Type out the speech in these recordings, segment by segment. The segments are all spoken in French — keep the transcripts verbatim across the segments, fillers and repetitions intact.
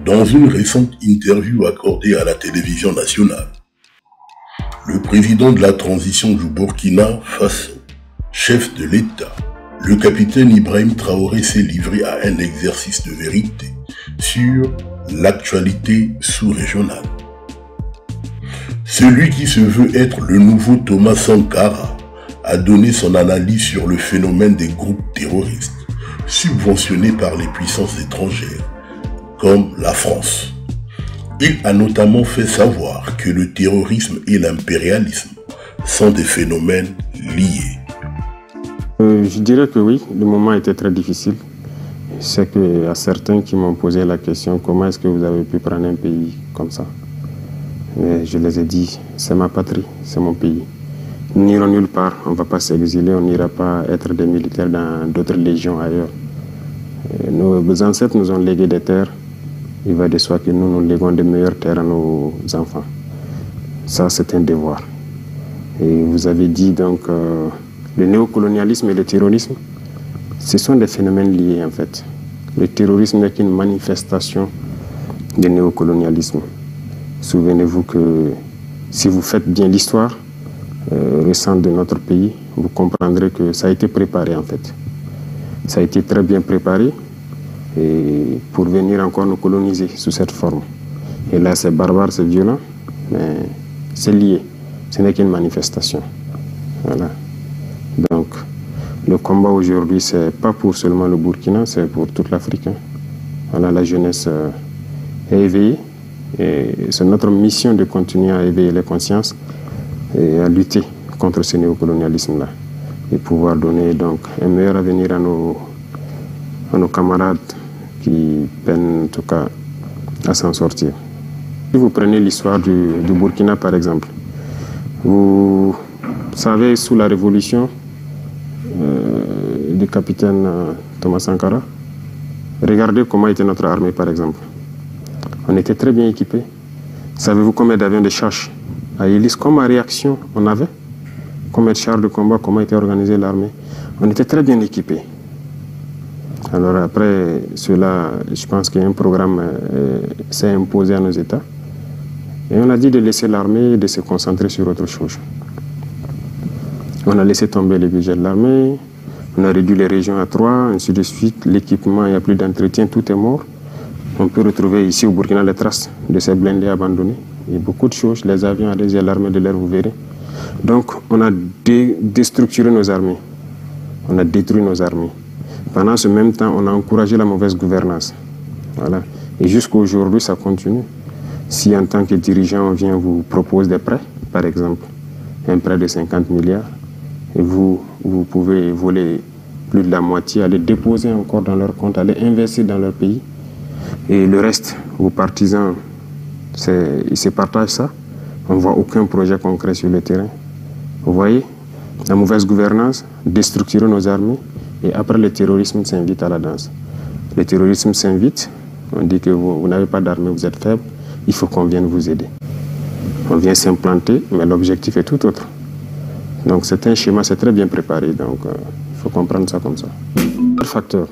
Dans une récente interview accordée à la télévision nationale, le président de la transition du Burkina Faso, chef de l'État, le capitaine Ibrahim Traoré s'est livré à un exercice de vérité sur l'actualité sous-régionale. Celui qui se veut être le nouveau Thomas Sankara a donné son analyse sur le phénomène des groupes terroristes subventionnés par les puissances étrangères, comme la France. Il a notamment fait savoir que le terrorisme et l'impérialisme sont des phénomènes liés. Euh, je dirais que oui, le moment était très difficile. C'est qu'il y a certains qui m'ont posé la question, comment est-ce que vous avez pu prendre un pays comme ça? Et je les ai dit, c'est ma patrie, c'est mon pays. Nous n'irons nulle part, on ne va pas s'exiler, on n'ira pas être des militaires dans d'autres légions ailleurs. Et nos ancêtres nous ont légué des terres. Il va de soi que nous, nous léguons de meilleures terres à nos enfants. Ça, c'est un devoir. Et vous avez dit donc, euh, le néocolonialisme et le terrorisme, ce sont des phénomènes liés en fait. Le terrorisme n'est qu'une manifestation du néocolonialisme. Souvenez-vous que si vous faites bien l'histoire euh, récente de notre pays, vous comprendrez que ça a été préparé en fait. Ça a été très bien préparé. Et pour venir encore nous coloniser sous cette forme. Et là, c'est barbare, c'est violent, mais c'est lié. Ce n'est qu'une manifestation. Voilà. Donc, le combat aujourd'hui, c'est pas pour seulement le Burkina, c'est pour toute l'Afrique. Voilà, la jeunesse est éveillée. Et c'est notre mission de continuer à éveiller les consciences et à lutter contre ce néocolonialisme-là. Et pouvoir donner donc un meilleur avenir à nos, à nos camarades qui peinent en tout cas à s'en sortir. Si vous prenez l'histoire du, du Burkina par exemple, vous savez sous la révolution euh, du capitaine euh, Thomas Sankara, regardez comment était notre armée par exemple. On était très bien équipés. Savez-vous combien d'avions de chasse à hélice, comme à réaction on avait? Combien de chars de combat, comment était organisée l'armée? On était très bien équipés. Alors après cela, je pense qu'un programme euh, s'est imposé à nos États. Et on a dit de laisser l'armée et de se concentrer sur autre chose. On a laissé tomber le budget de l'armée, on a réduit les régions à trois, ainsi de suite. L'équipement, il n'y a plus d'entretien, tout est mort. On peut retrouver ici au Burkina les traces de ces blindés abandonnés. Il y a beaucoup de choses, les avions adhésés à l'armée de l'air, vous verrez. Donc on a dé déstructuré nos armées, on a détruit nos armées. Pendant ce même temps, on a encouragé la mauvaise gouvernance. Voilà. Et jusqu'à aujourd'hui, ça continue. Si en tant que dirigeant, on vient vous propose des prêts, par exemple, un prêt de cinquante milliards, et vous, vous pouvez voler plus de la moitié, aller déposer encore dans leur compte, aller investir dans leur pays. Et le reste, vos partisans, ils se partagent ça. On ne voit aucun projet concret sur le terrain. Vous voyez, la mauvaise gouvernance, déstructurer nos armées, et après le terrorisme s'invite à la danse. Le terrorisme s'invite, on dit que vous, vous n'avez pas d'armée, vous êtes faible, il faut qu'on vienne vous aider. On vient s'implanter, mais l'objectif est tout autre. Donc c'est un schéma, c'est très bien préparé, donc il euh, faut comprendre ça comme ça. Autre facteur.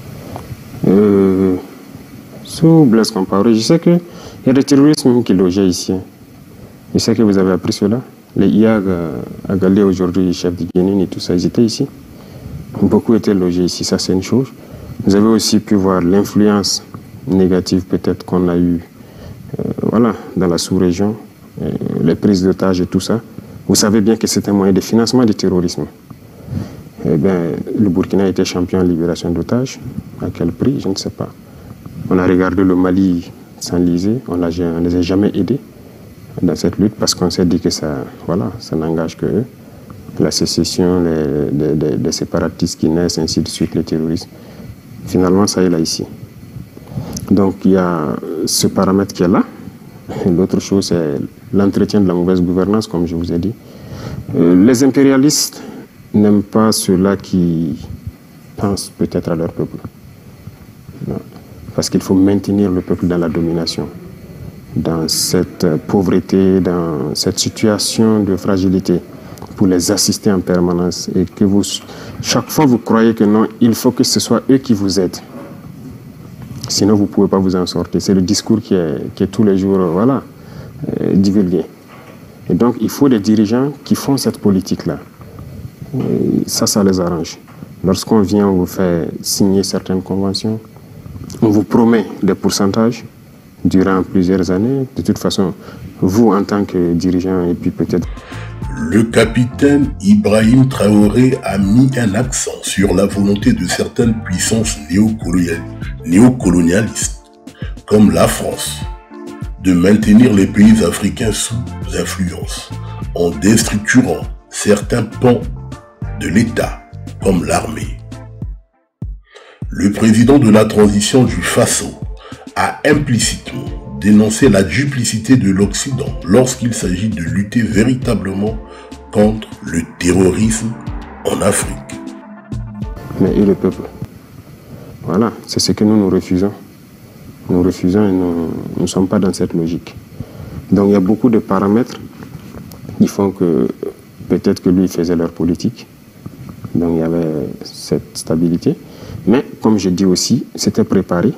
Euh, sous Blaise Compaoré, je sais qu'il y a des terroristes même qui logeaient ici. Je sais que vous avez appris cela. Les I A G à Galé aujourd'hui, chef de Guinée et tout ça, ils étaient ici. Beaucoup étaient logés ici, ça c'est une chose. Vous avez aussi pu voir l'influence négative peut-être qu'on a eue euh, voilà, dans la sous-région, euh, les prises d'otages et tout ça. Vous savez bien que c'est un moyen de financement du terrorisme. Eh bien, le Burkina était champion en libération d'otages. À quel prix? Je ne sais pas. On a regardé le Mali s'enliser, on ne les a jamais aidés dans cette lutte parce qu'on s'est dit que ça, voilà, ça n'engage que eux. La sécession, les, les, les, les séparatistes qui naissent, ainsi de suite, les terroristes. Finalement, ça est là ici. Donc, il y a ce paramètre qui est là. L'autre chose, c'est l'entretien de la mauvaise gouvernance, comme je vous ai dit. Euh, les impérialistes n'aiment pas ceux-là qui pensent peut-être à leur peuple. Non. Parce qu'il faut maintenir le peuple dans la domination, dans cette pauvreté, dans cette situation de fragilité, pour les assister en permanence. Et que vous, chaque fois vous croyez que non, il faut que ce soit eux qui vous aident. Sinon, vous ne pouvez pas vous en sortir. C'est le discours qui est, qui est tous les jours euh, voilà, euh, divulgué. Et donc, il faut des dirigeants qui font cette politique-là. Et ça, ça les arrange. Lorsqu'on vient, on vous fait signer certaines conventions, on vous promet des pourcentages durant plusieurs années. De toute façon, vous, en tant que dirigeant, et puis peut-être... Le capitaine Ibrahim Traoré a mis un accent sur la volonté de certaines puissances néocolonialistes, comme la France, de maintenir les pays africains sous influence, en déstructurant certains pans de l'État, comme l'armée. Le président de la transition du Faso a implicitement dénoncé la duplicité de l'Occident lorsqu'il s'agit de lutter véritablement contre le terrorisme en Afrique. Mais et le peuple? Voilà, c'est ce que nous nous refusons. Nous refusons et nous ne sommes pas dans cette logique. Donc il y a beaucoup de paramètres qui font que peut-être que lui faisait leur politique. Donc il y avait cette stabilité. Mais comme je dis aussi, c'était préparé.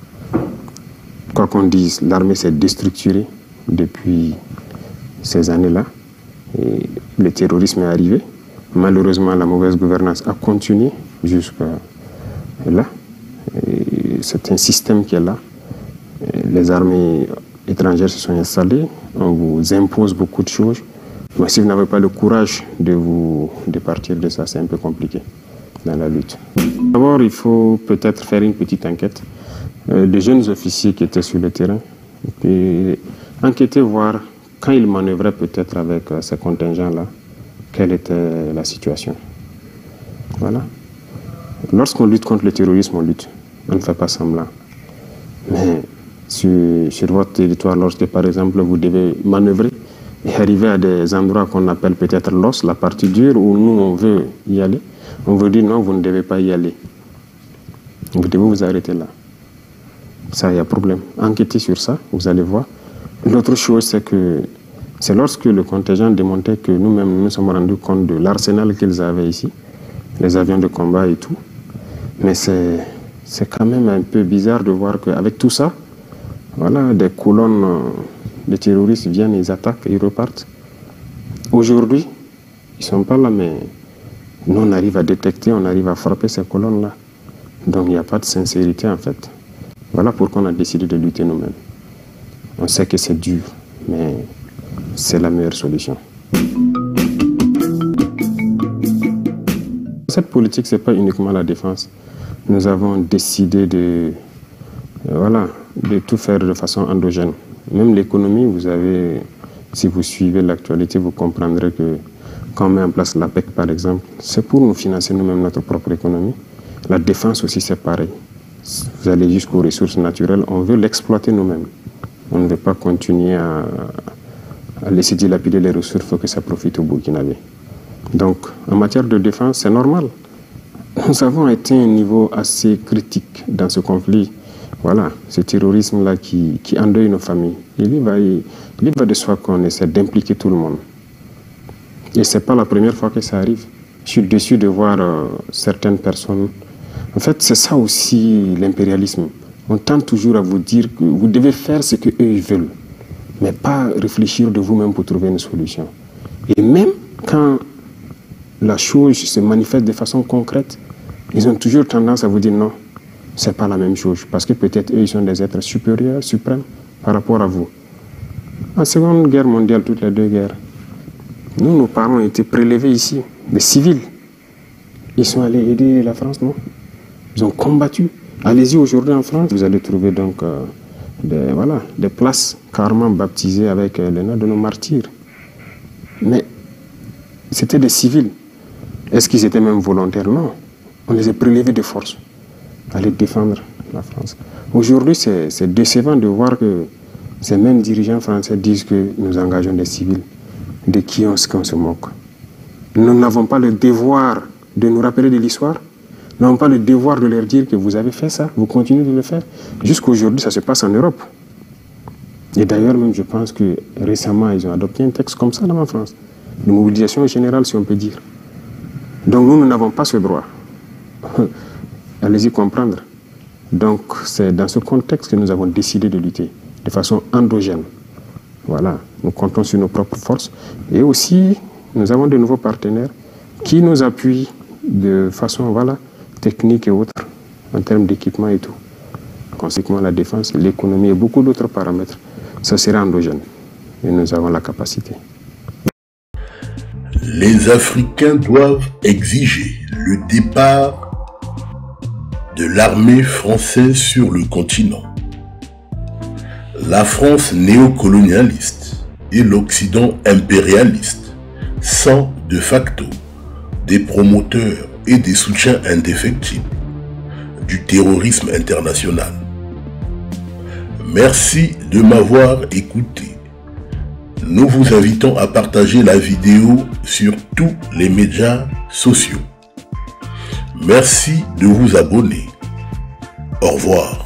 Quoi qu'on dise, l'armée s'est déstructurée depuis ces années-là. Et le terrorisme est arrivé. Malheureusement, la mauvaise gouvernance a continué jusqu'à là. C'est un système qui est là. Et les armées étrangères se sont installées. On vous impose beaucoup de choses. Mais si vous n'avez pas le courage de, vous, de partir de ça, c'est un peu compliqué dans la lutte. D'abord, il faut peut-être faire une petite enquête. Euh, des jeunes officiers qui étaient sur le terrain, et puis enquêter, voir quand ils manœuvraient peut-être avec euh, ces contingents-là, quelle était la situation. Voilà. Lorsqu'on lutte contre le terrorisme, on lutte. On ne fait pas semblant. Mais sur, sur votre territoire, lorsque par exemple vous devez manœuvrer et arriver à des endroits qu'on appelle peut-être l'os, la partie dure, où nous on veut y aller, on vous dit non, vous ne devez pas y aller. Vous devez vous arrêter là. Ça, il y a problème. Enquêtez sur ça, vous allez voir. L'autre chose, c'est que c'est lorsque le contingent démontait que nous-mêmes nous nous sommes rendus compte de l'arsenal qu'ils avaient ici, les avions de combat et tout. Mais c'est quand même un peu bizarre de voir qu'avec tout ça, voilà, des colonnes de terroristes viennent, ils attaquent, ils repartent. Aujourd'hui, ils ne sont pas là, mais nous, on arrive à détecter, on arrive à frapper ces colonnes-là. Donc, il n'y a pas de sincérité, en fait. Voilà pourquoi on a décidé de lutter nous-mêmes. On sait que c'est dur, mais c'est la meilleure solution. Cette politique, ce n'est pas uniquement la défense. Nous avons décidé de, voilà, de tout faire de façon endogène. Même l'économie, vous avez, si vous suivez l'actualité, vous comprendrez que quand on met en place l'A P E C, par exemple, c'est pour nous financer nous-mêmes notre propre économie. La défense aussi, c'est pareil. Vous allez jusqu'aux ressources naturelles, on veut l'exploiter nous-mêmes. On ne veut pas continuer à, à laisser dilapider les ressources, il faut que ça profite au Burkinabé. Donc, en matière de défense, c'est normal. Nous avons atteint un niveau assez critique dans ce conflit. Voilà, ce terrorisme-là qui, qui endeuille nos familles. Il va, il, il va de soi qu'on essaie d'impliquer tout le monde. Et ce n'est pas la première fois que ça arrive. Je suis déçu de voir euh, certaines personnes. En fait, c'est ça aussi l'impérialisme. On tente toujours à vous dire que vous devez faire ce qu'eux veulent, mais pas réfléchir de vous-même pour trouver une solution. Et même quand la chose se manifeste de façon concrète, ils ont toujours tendance à vous dire non, ce n'est pas la même chose, parce que peut-être eux, ils sont des êtres supérieurs, suprêmes, par rapport à vous. En Seconde Guerre mondiale, toutes les deux guerres, nous, nos parents étaient prélevés ici, des civils. Ils sont allés aider la France, non? Ils ont combattu. Allez-y aujourd'hui en France, vous allez trouver donc euh, des, voilà, des places carrément baptisées avec euh, les noms de nos martyrs. Mais c'était des civils. Est-ce qu'ils étaient même volontaires? Non. On les a prélevés de force. Aller défendre la France. Aujourd'hui, c'est décevant de voir que ces mêmes dirigeants français disent que nous engageons des civils. De qui on, on se moque? Nous n'avons pas le devoir de nous rappeler de l'histoire. Nous n'avons pas le devoir de leur dire que vous avez fait ça, vous continuez de le faire. Jusqu'aujourd'hui, ça se passe en Europe. Et d'ailleurs, même, je pense que récemment, ils ont adopté un texte comme ça dans la France. De mobilisation générale, si on peut dire. Donc nous, nous n'avons pas ce droit. Allez-y comprendre. Donc c'est dans ce contexte que nous avons décidé de lutter de façon endogène. Voilà, nous comptons sur nos propres forces et aussi nous avons de nouveaux partenaires qui nous appuient de façon voilà, technique et autre en termes d'équipement et tout. Conséquemment, la défense, l'économie et beaucoup d'autres paramètres, ça sera endogène et nous avons la capacité. Les Africains doivent exiger le départ de l'armée française sur le continent. La France néocolonialiste et l'Occident impérialiste sont de facto des promoteurs et des soutiens indéfectibles du terrorisme international. Merci de m'avoir écouté. Nous vous invitons à partager la vidéo sur tous les médias sociaux. Merci de vous abonner. Au revoir.